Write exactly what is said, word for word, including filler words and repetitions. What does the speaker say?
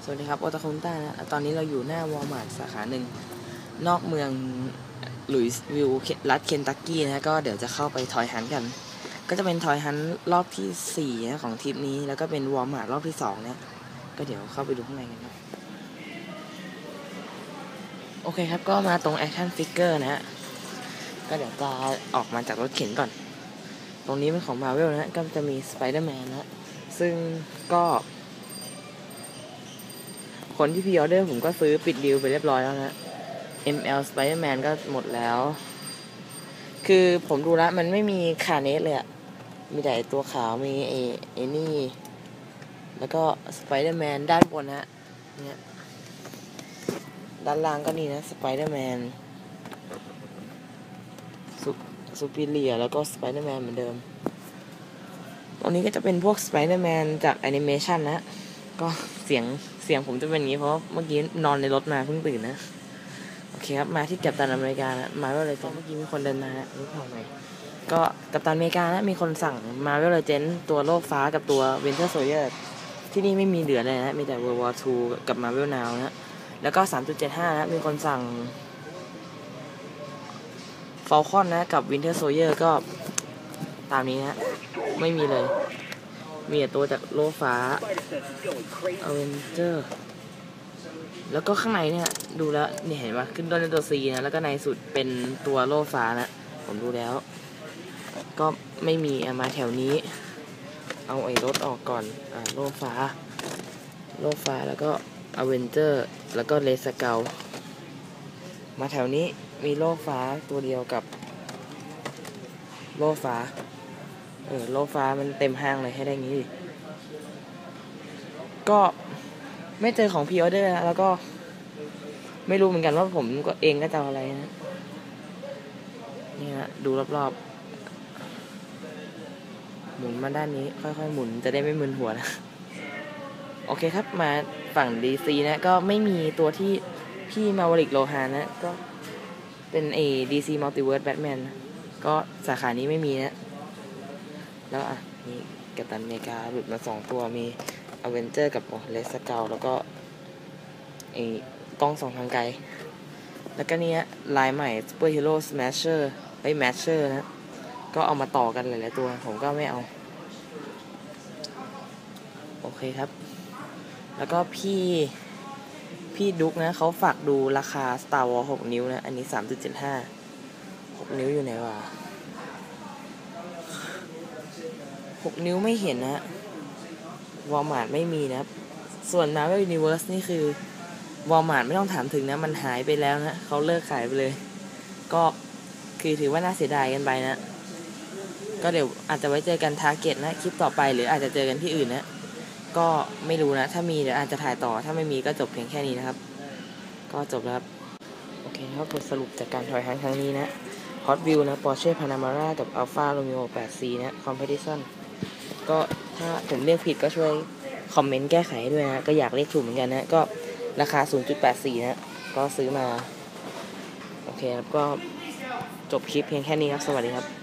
วัสดีครับโอตาคุนต้านะตอนนี้เราอยู่หน้าวอลมาร์ทสาขาหนึ่งนอกเมืองหลุยส์วิลล์รัฐเคนตักกี้นะก็เดี๋ยวจะเข้าไปทอยฮันต์กันก็จะเป็นทอยฮันต์รอบที่สี่นะของทริปนี้แล้วก็เป็นวอลมาร์ทรอบที่สองนะก็เดี๋ยวเข้าไปดูข้างในกันครับโอเคครับก็มาตรงแอคชั่นฟิกเกอร์นะฮะก็เดี๋ยวจะออกมาจากรถเข็นก่อนตรงนี้เป็นของ Marvel นะก็จะมีสไปเดอร์แมนนะซึ่งก็คนที่พรีออเดอร์ผมก็ซื้อปิดดีลไปเรียบร้อยแล้วนะ เอ็ม แอล Spider-Man ก็หมดแล้วคือผมดูแล้วมันไม่มีคาเนสเลยอะมีแต่ตัวขาวมีเอเอนี่แล้วก็ Spider-Man ด้านบนฮะเนี่ยด้านล่างก็นี่นะ Spider-Man ซุซูปิเลียแล้วก็ Spider-Man เหมือนเดิมตรงนี้ก็จะเป็นพวก Spider-Man จากแอนิเมชันนะก็เสียงเสียงผมจะเป็นอย่างนี้เพราะเมื่อกี้นอนในรถมาเพิ่งตื่นนะโอเคครับมาที่กัปตันอเมริกานะมาว่าเลยเมื่อกี้มีคนเดินมารู้ข่าวไหมก็กัปตันอเมริกานะมีคนสั่งมาเวลเลเจนตัวโลกฟ้ากับตัววินเทอร์โซลเยอร์ที่นี่ไม่มีเหลือเลยนะมีแต่ World War ทู กับ Marvel Now นะแล้วก็ สามจุดเจ็ดห้า นะมีคนสั่ง Falcon นะกับ Winter Soldier ก็ตามนี้นะไม่มีเลยมีแต่ตัวจากโลกฟ้า Avenger แล้วก็ข้างในเนี่ยดูแล้วนี่เห็นปะขึ้นต้นด้วยตัว C นะแล้วก็ในสุดเป็นตัวโลกฟ้านะผมดูแล้วก็ไม่มีมาแถวนี้เอาไอ้รถออกก่อนอ่าโลกฟ้าโลกฟ้าแล้วก็ Avenger แล้วก็เลสเกลมาแถวนี้มีโลกฟ้าตัวเดียวกับโลกฟ้าเออโลกฟ้ามันเต็มห้างเลยให้ได้งี้ดิก็ไม่เจอของพรีออเดอร์นะแล้วก็ไม่รู้เหมือนกันว่าผมก็เองก็จะเอาอะไรนะนี่ฮะดูรอบๆหมุนมาด้านนี้ค่อยๆหมุนจะได้ไม่มึนหัวนะโอเคครับมาฝั่ง ดี ซี นะก็ไม่มีตัวที่พี่มาวริกโลฮานนะก็เป็นเอ ดี ซี Multiverse Batman ก็สาขานี้ไม่มีนะแล้วอ่ะมีกัปตันอเมริกาหลุดมาสองตัวมีอเวนเจอร์กับเลสเกลแล้วก็ไอ้กล้องส่องทางไกลแล้วก็นี้ลายใหม่ Super Hero Smasher ไอ้ Masher นะก็เอามาต่อกันหลายๆตัวผมก็ไม่เอาโอเคครับแล้วก็พี่พี่ดุ๊กนะเขาฝากดูราคา Star Wars หกนิ้วนะอันนี้ สามจุดเจ็ดห้า หกนิ้วอยู่ไหนวะหกนิ้วไม่เห็นนะวอลมาร์ทไม่มีนะครับส่วน Marvel Universe นี่คือวอลมาร์ทไม่ต้องถามถึงนะมันหายไปแล้วนะเขาเลิกขายไปเลยก็คือถือว่าน่าเสียดายกันไปนะก็เดี๋ยวอาจจะไว้เจอกันทาร์เก็ตนะคลิปต่อไปหรืออาจจะเจอกันที่อื่นนะก็ไม่รู้นะถ้ามีเดี๋ยวอาจจะถ่ายต่อถ้าไม่มีก็จบเพียงแค่นี้นะครับก็จบแล้วครับโอเคครับบทสรุปจากการถอยฮันครั้งนี้นะ Hot Wheels นะ Porsche Panamera กับ Alfa Romeo แปด ซี นะ Competition ก็ถ้าผมเรียกผิดก็ช่วยคอมเมนต์แก้ไขให้ด้วยนะก็อยากเรียกถูกเหมือนกันนะก็ราคา ศูนย์จุดแปดสี่ นะก็ซื้อมาโอเคครับก็จบคลิปเพียงแค่นี้ครับสวัสดีครับ